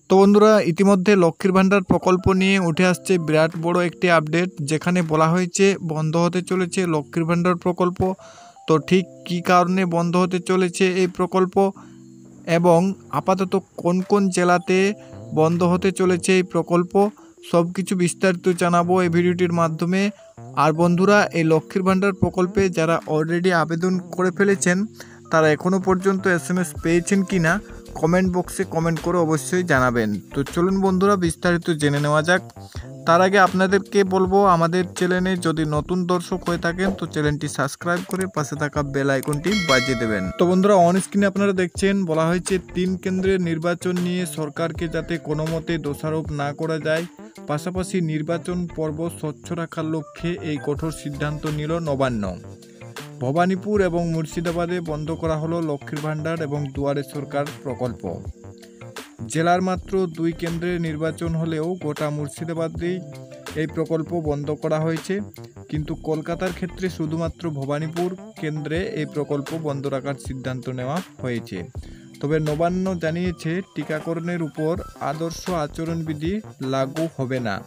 তো বন্ধুরা, ইতিমধ্যে লক্ষ্মীর ভাণ্ডার প্রকল্প নিয়ে উঠে আসছে বিরাট বড় একটি আপডেট, যেখানে বলা হয়েছে বন্ধ হতে চলেছে লক্ষ্মীর ভাণ্ডার প্রকল্প। তো ঠিক কী কারণে বন্ধ হতে চলেছে এই প্রকল্প এবং আপাতত কোন কোন জেলাতে বন্ধ হতে চলেছে এই প্রকল্প, সব কিছু বিস্তারিত জানাবো এই ভিডিওটির মাধ্যমে। আর বন্ধুরা, এই লক্ষ্মীর ভাণ্ডার প্রকল্পে যারা অলরেডি আবেদন করে ফেলেছেন তারা এখনও পর্যন্ত SMS পেয়েছেন কি না কমেন্ট বক্সে কমেন্ট করে অবশ্যই জানাবেন। তো চলুন বন্ধুরা, বিস্তারিত জেনে নেওয়া যাক। তার আগে আপনাদেরকে বলবো, আমাদের চ্যানেলে যদি নতুন দর্শক হয়ে থাকেন তো চ্যানেলটি সাবস্ক্রাইব করে পাশে থাকা বেল আইকনটি বাজিয়ে দেবেন। তো বন্ধুরা, অন স্ক্রিনে আপনারা দেখছেন বলা হয়েছে 3 কেন্দ্রের নির্বাচন নিয়ে সরকারকে যাতে কোনো মতে দোষারোপ না করা যায়, পাশাপাশি নির্বাচন পর্ব স্বচ্ছ রাখার লক্ষ্যে এই কঠোর সিদ্ধান্ত নিল নবান্ন। ভবানীপুর এবং মুর্শিদাবাদে বন্ধ করা হলো লক্ষ্মীর ভাণ্ডার এবং দুয়ারে সরকার প্রকল্প। জেলার মাত্র 2 কেন্দ্রের নির্বাচন হলেও গোটা মুর্শিদাবাদেই এই প্রকল্প বন্ধ করা হয়েছে, কিন্তু কলকাতার ক্ষেত্রে শুধুমাত্র ভবানীপুর কেন্দ্রে এই প্রকল্প বন্ধ রাখার সিদ্ধান্ত নেওয়া হয়েছে। তবে নবান্ন জানিয়েছে টিকাকরণের উপর আদর্শ আচরণবিধি লাগু হবে না।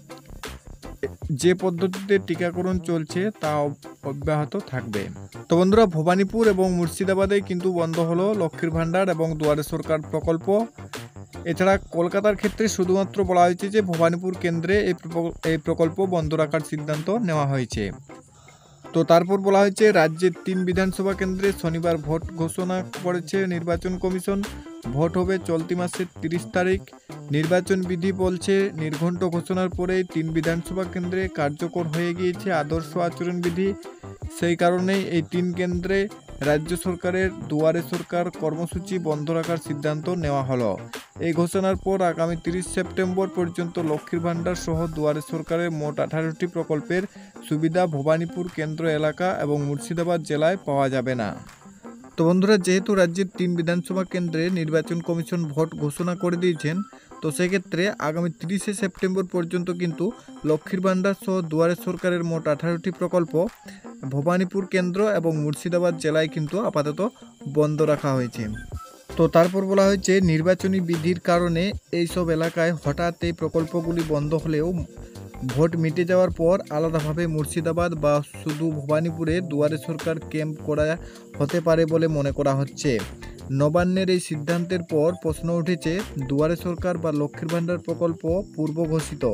যে পদ্ধতিতে টিকাকরণ চলছে তা অব্যাহত থাকবে। তো বন্ধুরা, ভবানীপুর এবং মুর্শিদাবাদে কিন্তু বন্ধ হলো লক্ষ্মীর ভাণ্ডার এবং দুয়ারে সরকার প্রকল্প। এছাড়া কলকাতার ক্ষেত্রে শুধুমাত্র বলা হয়েছে যে ভবানীপুর কেন্দ্রে এই প্রকল্প বন্ধ রাখার সিদ্ধান্ত নেওয়া হয়েছে। তো তারপর বলা হয়েছে রাজ্যের 3 বিধানসভা কেন্দ্রে শনিবার ভোট ঘোষণা করেছে নির্বাচন কমিশন। ভোট হবে চলতি মাসের 30 তারিখ। নির্বাচন বিধি বলছে নির্ঘণ্ট ঘোষণার পরেই 3 বিধানসভা কেন্দ্রে কার্যকর হয়ে গিয়েছে আদর্শ আচরণ বিধি। সেই কারণেই এই 3 কেন্দ্রে রাজ্য সরকারের দুয়ারে সরকার কর্মসূচি বন্ধ রাখার সিদ্ধান্ত নেওয়া হলো। এই ঘোষণার পর আগামী 30 সেপ্টেম্বর পর্যন্ত লক্ষ্মীর ভাণ্ডার সহ দুয়ারে সরকারের মোট 18টি প্রকল্পের সুবিধা ভবানীপুর কেন্দ্র এলাকা এবং মুর্শিদাবাদ জেলায় পাওয়া যাবে না। তো বন্ধুরা, যেহেতু রাজ্যের 3 বিধানসভা কেন্দ্রে নির্বাচন কমিশন ভোট ঘোষণা করে দিয়েছেন, তো সেক্ষেত্রে আগামী 30 সেপ্টেম্বর পর্যন্ত কিন্তু লক্ষ্মীর ভাণ্ডার সহ দুয়ারে সরকারের মোট 18টি প্রকল্প ভবানীপুর কেন্দ্র এবং মুর্শিদাবাদ জেলায় কিন্তু আপাতত বন্ধ রাখা হয়েছে। তো তারপর বলা হয়েছে নির্বাচনী বিধির কারণে এইসব এলাকায় হঠাৎ এই প্রকল্পগুলি বন্ধ হলেও ভোট মিটে যাওয়ার পর আলাদাভাবে মুর্শিদাবাদ বা শুধু ভবানীপুরে দুয়ারে সরকার ক্যাম্প করা হতে পারে বলে মনে করা হচ্ছে। নবান্নের এই সিদ্ধান্তের পর প্রশ্ন উঠেছে, দুয়ারে সরকার বা লক্ষ্মীর ভাণ্ডার প্রকল্প পূর্ব ঘোষিত।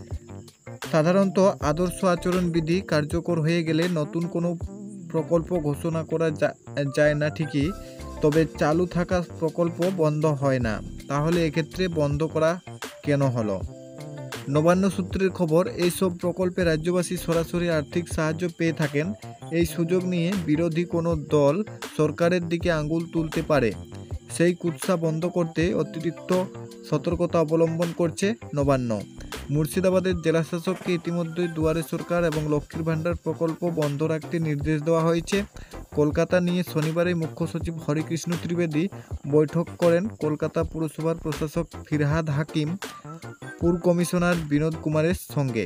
সাধারণত আদর্শ আচরণ বিধি কার্যকর হয়ে গেলে নতুন কোনো প্রকল্প ঘোষণা করা যায় না ঠিকই, তবে চালু থাকা প্রকল্প বন্ধ হয় না। তাহলে এক্ষেত্রে বন্ধ করা কেন হলো? নবান্ন সূত্রের খবর, এইসব প্রকল্পে রাজ্যবাসী সরাসরি আর্থিক সাহায্য পেয়ে থাকেন। এই সুযোগ নিয়ে বিরোধী কোনো দল সরকারের দিকে আঙুল তুলতে পারে। সেই কুৎসা বন্ধ করতে অতিরিক্ত সতর্কতা অবলম্বন করছে নবান্ন। মুর্শিদাবাদের জেলাশাসককে ইতিমধ্যে দুয়ারে সরকার এবং লক্ষ্মীর ভাণ্ডার প্রকল্প বন্ধ রাখতে নির্দেশ দেওয়া হয়েছে। কলকাতা নিয়ে শনিবারে মুখ্য সচিব হরিকৃষ্ণ ত্রিবেদী বৈঠক করেন কলকাতা পুরসভার প্রশাসক ফিরহাদ হাকিম, পুর কমিশনার বিনোদ কুমারের সঙ্গে।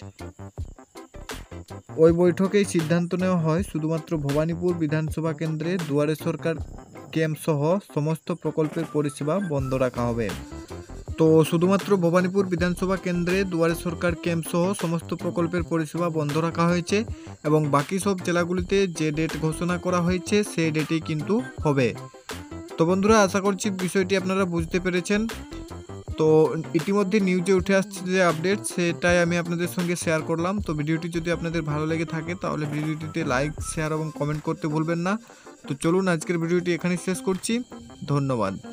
ওই বৈঠকেই সিদ্ধান্ত নেওয়া হয় শুধুমাত্র ভবানীপুর বিধানসভা কেন্দ্রে দুয়ারে সরকার ক্যাম্প সহ সমস্ত প্রকল্পের পরিষেবা বন্ধ রাখা হবে। তো শুধুমাত্র ভবানীপুর বিধানসভা কেন্দ্রে দুয়ারে সরকার ক্যাম্প সহ সমস্ত প্রকল্পের পরিষেবা বন্ধ রাখা হয়েছে এবং বাকি সব জেলাগুলিতে যে ডেট ঘোষণা করা হয়েছে সেই ডেটেই কিন্তু হবে। তো বন্ধুরা, আশা করছি বিষয়টি আপনারা বুঝতে পেরেছেন। তো ইতিমধ্যে নিউজে উঠে আসছে যে আপডেট, সেটাই আমি আপনাদের সঙ্গে শেয়ার করলাম। তো ভিডিওটি যদি আপনাদের ভালো লেগে থাকে তাহলে ভিডিওটিতে লাইক, শেয়ার এবং কমেন্ট করতে ভুলবেন না। তো চলুন, আজকের ভিডিওটি এখানেই শেষ করছি। ধন্যবাদ।